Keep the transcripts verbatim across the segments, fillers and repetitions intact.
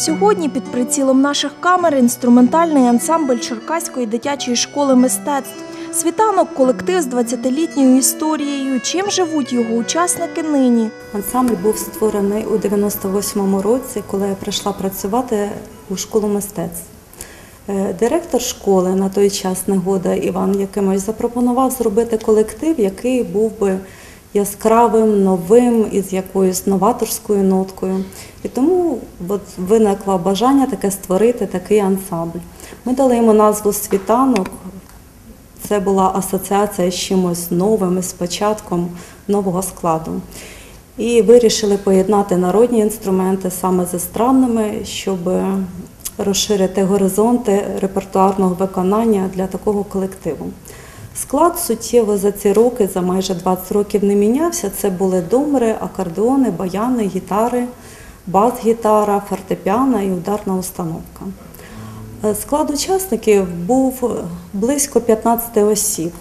Сьогодні під прицілом наших камер інструментальний ансамбль Черкаської дитячої школи мистецтв. «Світанок» – колектив з двадцятилітньою історією. Чим живуть його учасники нині? Ансамбль був створений у дев'яносто восьмому році, коли я прийшла працювати у школу мистецтв. Директор школи на той час, Негода Іван Якимович, запропонував зробити колектив, який був би яскравим, новим, із якоюсь новаторською ноткою. І тому от виникло бажання таке створити такий ансамбль. Ми дали йому назву «Світанок». Це була асоціація з чимось новим, з початком нового складу. І вирішили поєднати народні інструменти саме з естрадними, щоб розширити горизонти репертуарного виконання для такого колективу. Склад суттєво за ці роки, за майже двадцять років не мінявся. Це були домри, акордеони, баяни, гітари, бас-гітара, фортепіано і ударна установка. Склад учасників був близько п'ятнадцяти осіб.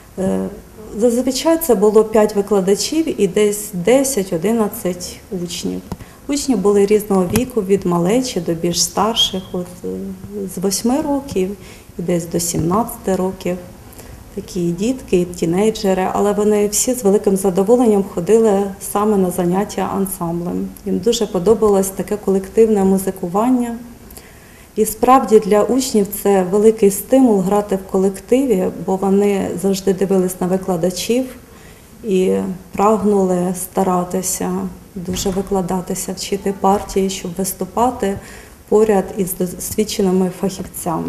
Зазвичай це було п'ять викладачів і десь десять-одинадцять учнів. Учні були різного віку, від малечі до більш старших, от, з восьми років і десь до сімнадцяти років. Такі дітки, тінейджери, але вони всі з великим задоволенням ходили саме на заняття ансамблем. Їм дуже подобалось таке колективне музикування. І справді для учнів це великий стимул грати в колективі, бо вони завжди дивились на викладачів і прагнули старатися, дуже викладатися, вчити партії, щоб виступати поряд із досвідченими фахівцями.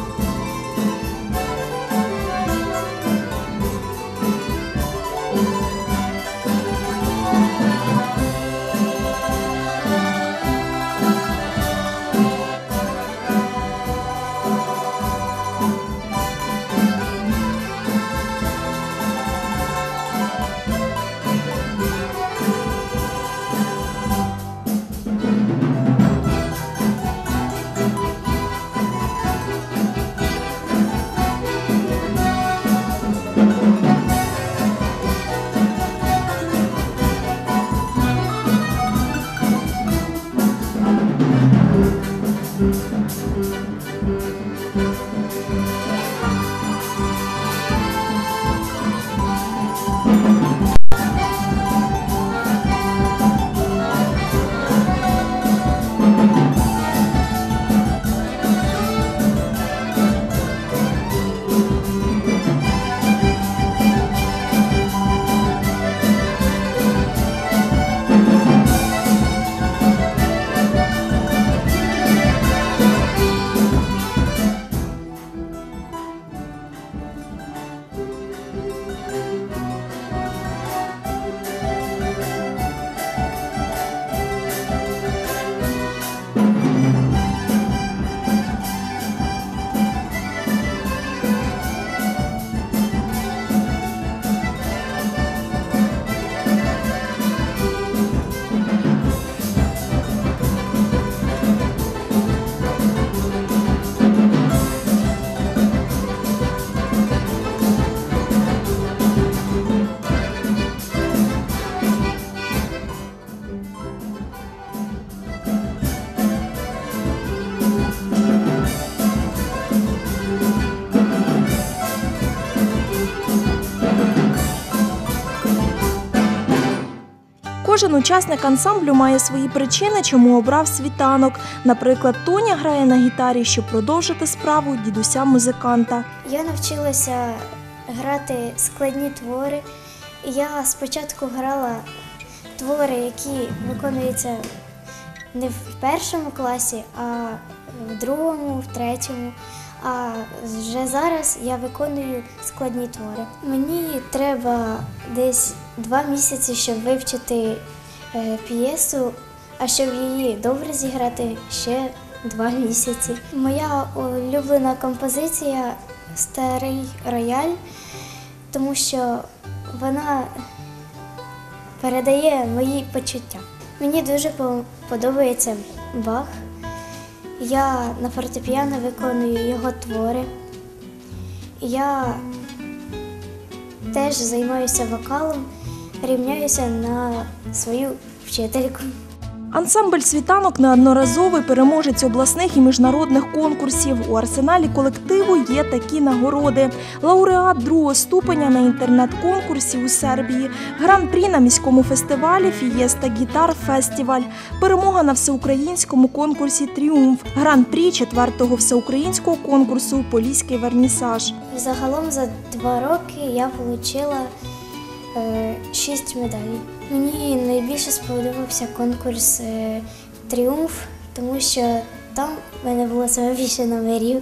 Thank you. Кожен учасник ансамблю має свої причини, чому обрав світанок. Наприклад, Тоня грає на гітарі, щоб продовжити справу дідуся-музиканта. Я навчилася грати складні твори. Я спочатку грала твори, які виконуються не в першому класі, а в другому, в третьому. А вже зараз я виконую складні твори. Мені треба десь два місяці, щоб вивчити е, п'єсу, а щоб її добре зіграти, ще два місяці. Моя улюблена композиція «Старий рояль», тому що вона передає мої почуття. Мені дуже подобається Бах. Я на фортепіано виконую його твори. Я теж займаюся вокалом, рівняюся на свою вчительку. Ансамбль «Світанок» – неодноразовий переможець обласних і міжнародних конкурсів. У арсеналі колективу є такі нагороди. Лауреат другого ступеня на інтернет-конкурсі у Сербії, гран-прі на міському фестивалі «Фієста Гітар Фестіваль», перемога на всеукраїнському конкурсі «Тріумф», гран-прі четвертого всеукраїнського конкурсу «Поліський вернісаж». Загалом за два роки я отримала шість медалей. Мені найбільше сподобався конкурс «Тріумф», тому що там в мене було саме більше номерів.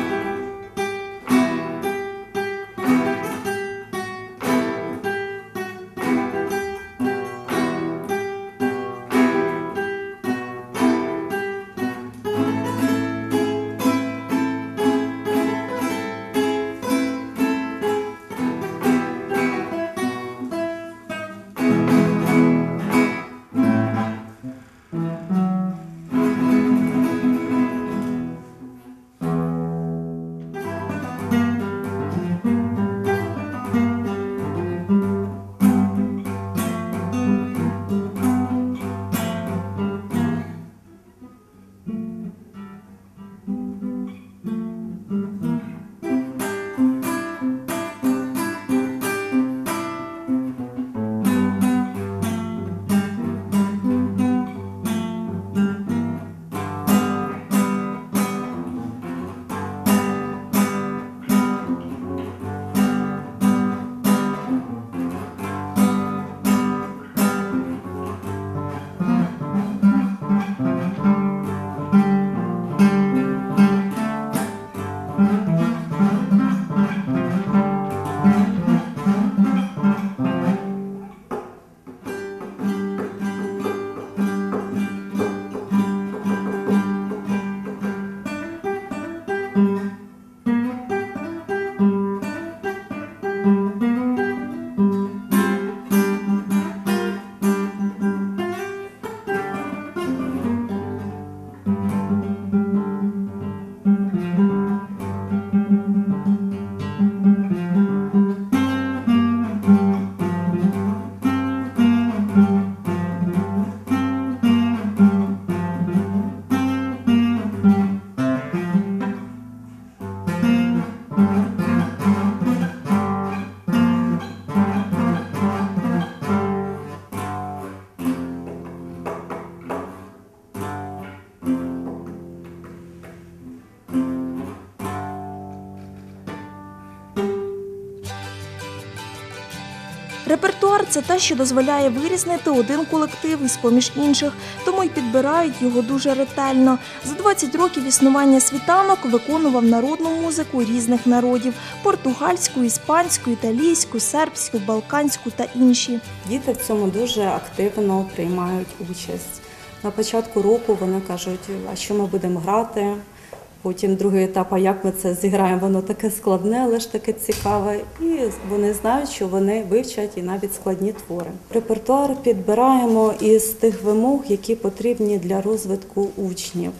Репертуар – це те, що дозволяє вирізнити один колектив із-поміж інших, тому й підбирають його дуже ретельно. За двадцять років існування «Світанок» виконував народну музику різних народів – португальську, іспанську, італійську, сербську, балканську та інші. Діти в цьому дуже активно приймають участь. На початку року вони кажуть, а що ми будемо грати? Потім другий етап, а як ми це зіграємо, воно таке складне, але ж таке цікаве. І вони знають, що вони вивчать і навіть складні твори. Репертуар підбираємо із тих вимог, які потрібні для розвитку учнів.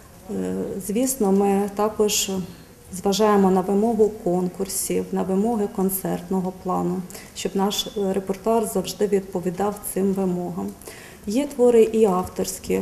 Звісно, ми також зважаємо на вимогу конкурсів, на вимоги концертного плану, щоб наш репертуар завжди відповідав цим вимогам. Є твори і авторські,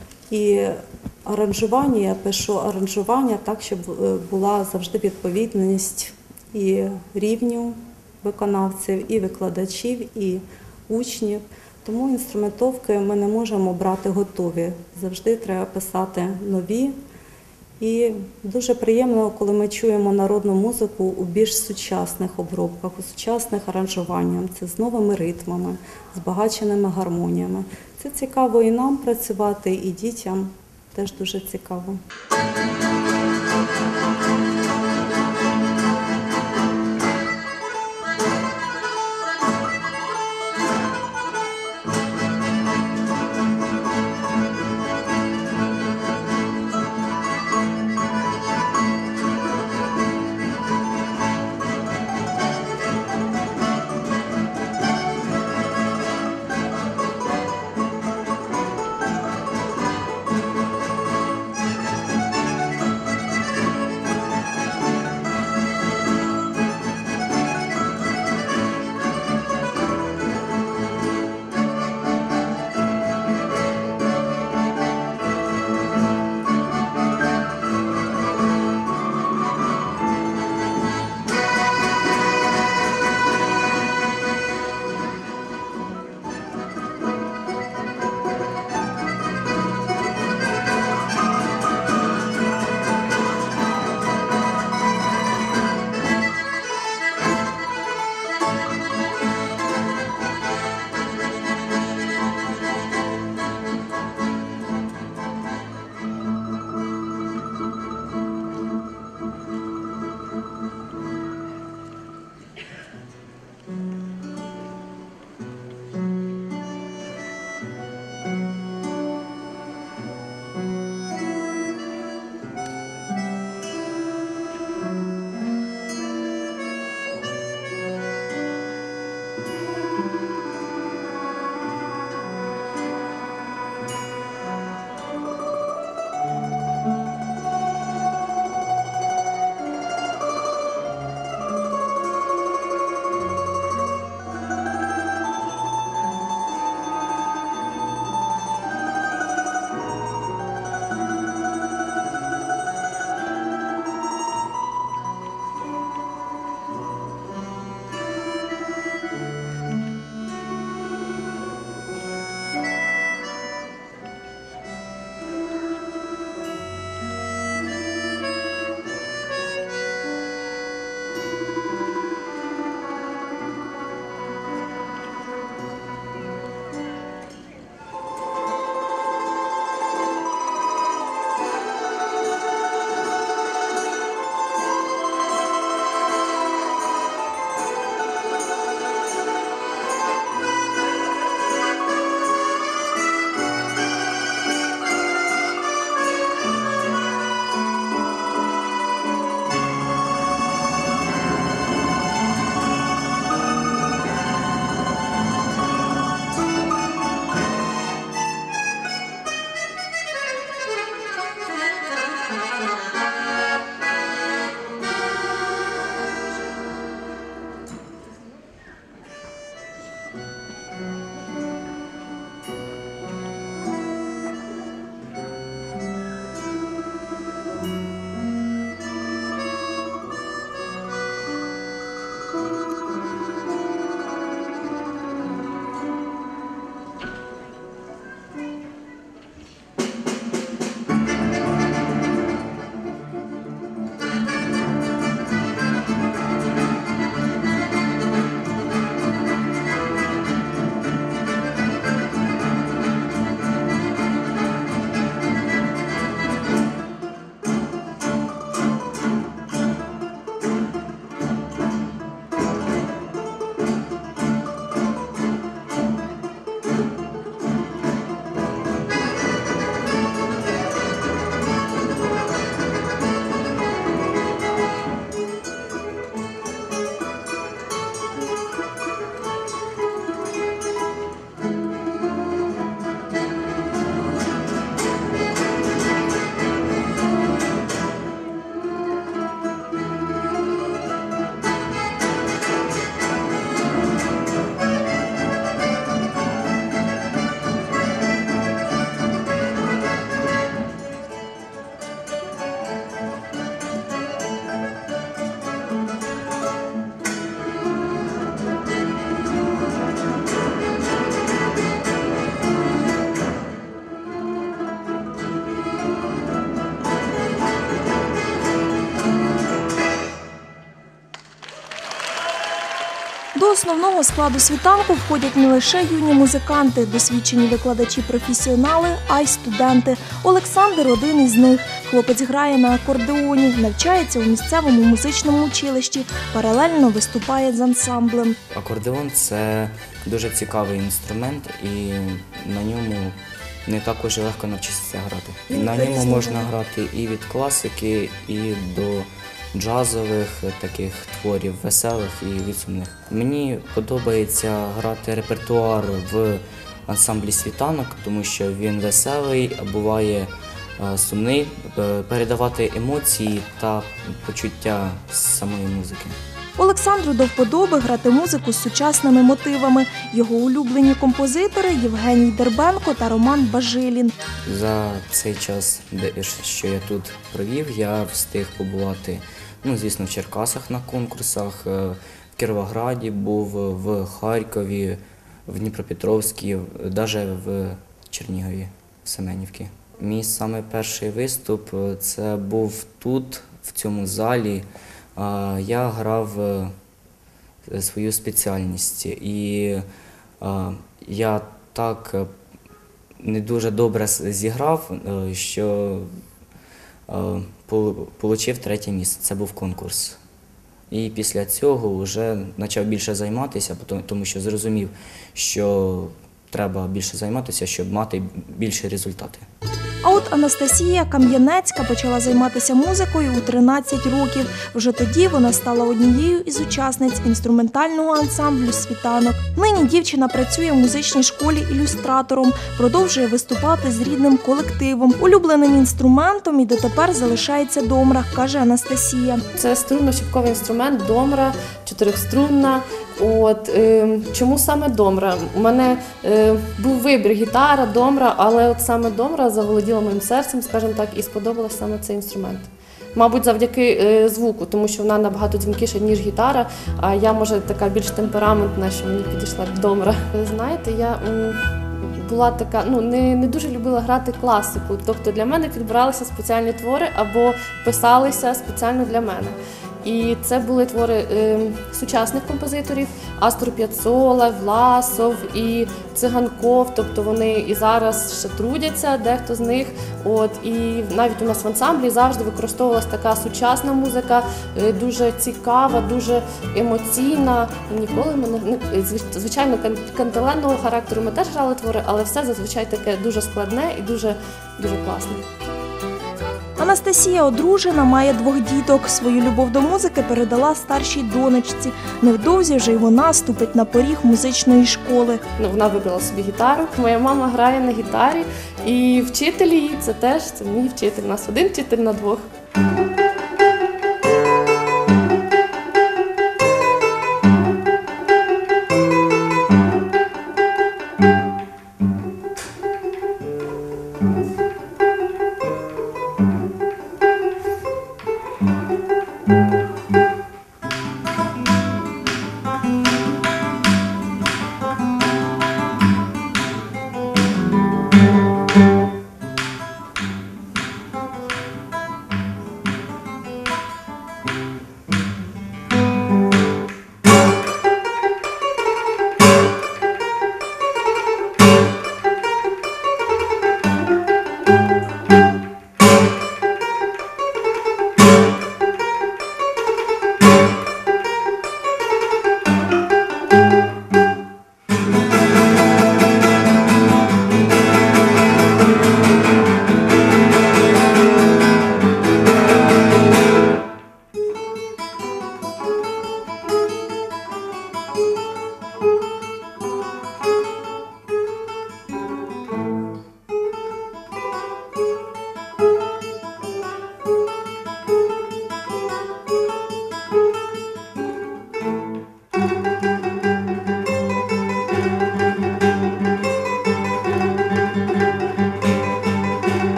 і аранжування, я пишу аранжування так, щоб була завжди відповідність і рівню виконавців, і викладачів, і учнів. Тому інструментовки ми не можемо брати готові. Завжди треба писати нові. І дуже приємно, коли ми чуємо народну музику у більш сучасних обробках, у сучасних аранжуваннях, це з новими ритмами, збагаченими гармоніями. Це цікаво і нам працювати, і дітям теж дуже цікаво. До основного складу світанку входять не лише юні музиканти, досвідчені викладачі-професіонали, а й студенти. Олександр – один із них. Хлопець грає на акордеоні, навчається у місцевому музичному училищі, паралельно виступає з ансамблем. Акордеон – це дуже цікавий інструмент, і на ньому не так уже легко навчитися грати. На ньому можна грати і від класики, і до джазових таких творів, веселих і від сумних. Мені подобається грати репертуар в ансамблі «Світанок», тому що він веселий, а буває сумний, передавати емоції та почуття самої музики. Олександру до вподоби грати музику з сучасними мотивами. Його улюблені композитори – Євгеній Дербенко та Роман Бажилін. За цей час, що я тут провів, я встиг побувати, ну, звісно, в Черкасах на конкурсах, в Кіровограді був, в Харкові, в Дніпропетровській, навіть в Чернігові, в Семенівці. Мій саме перший виступ – це був тут, в цьому залі. Я грав свою спеціальність, і я так не дуже добре зіграв, що отримав третє місце. Це був конкурс. І після цього вже почав більше займатися, тому що зрозумів, що треба більше займатися, щоб мати більші результати. А от Анастасія Кам'янецька почала займатися музикою у тринадцять років. Вже тоді вона стала однією із учасниць інструментального ансамблю «Світанок». Нині дівчина працює в музичній школі ілюстратором, продовжує виступати з рідним колективом. Улюбленим інструментом і дотепер залишається домра, каже Анастасія. Це струнно-щіпковий інструмент, домра, чотирьохструнна. От, е, чому саме домра? У мене е, був вибір гітара, домра, але от саме домра заволоділа моїм серцем, скажімо так, і сподобався саме цей інструмент. Мабуть, завдяки е, звуку, тому що вона набагато дзвінкіша, ніж гітара, а я, може, така більш темпераментна, що мені підійшла домра. Знаєте, я м, була така, ну, не, не дуже любила грати класику, тобто для мене підбиралися спеціальні твори або писалися спеціально для мене. І це були твори е, сучасних композиторів – Астор Піаццола, Власов і Циганков, тобто вони і зараз ще трудяться, дехто з них. От, і навіть у нас в ансамблі завжди використовувалася така сучасна музика, е, дуже цікава, дуже емоційна. І ніколи ми не, звичайно, кантиленного характеру ми теж грали твори, але все зазвичай таке дуже складне і дуже, дуже класне. Анастасія одружена, має двох діток. Свою любов до музики передала старшій донечці. Невдовзі вже й вона ступить на поріг музичної школи. Ну, вона вибрала собі гітару. Моя мама грає на гітарі, і вчитель її – це теж це мій вчитель. У нас один вчитель на двох.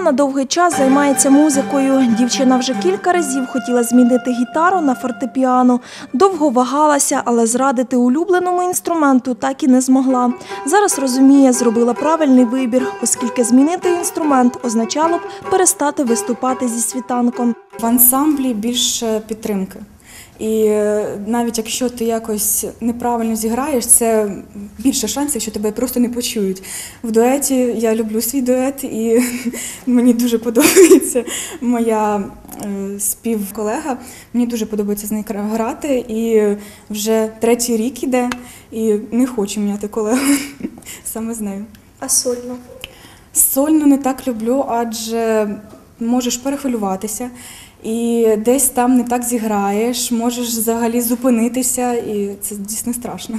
Світлана довгий час займається музикою. Дівчина вже кілька разів хотіла змінити гітару на фортепіано. Довго вагалася, але зрадити улюбленому інструменту так і не змогла. Зараз розуміє, зробила правильний вибір, оскільки змінити інструмент означало б перестати виступати зі світанком. В ансамблі більше підтримки. І навіть якщо ти якось неправильно зіграєш, це більше шансів, що тебе просто не почують. В дуеті я люблю свій дует, і мені дуже подобається моя співколега. Мені дуже подобається з нею грати, і вже третій рік іде, і не хочу міняти колегу саме з нею. А сольно? Сольно не так люблю, адже можеш перехвилюватися. І десь там не так зіграєш, можеш взагалі зупинитися, і це дійсно страшно.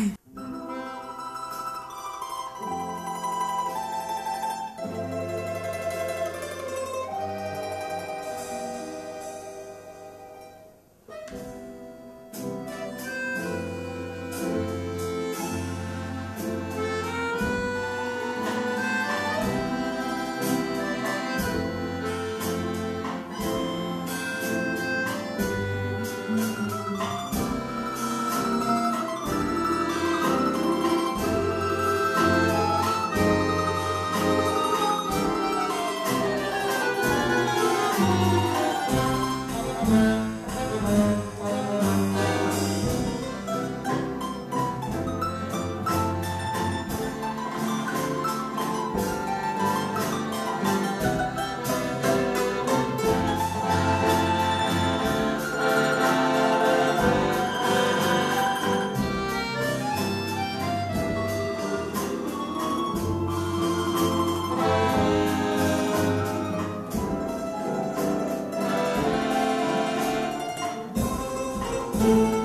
Thank you.